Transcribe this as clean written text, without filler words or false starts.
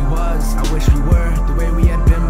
we was, I wish we were the way we had been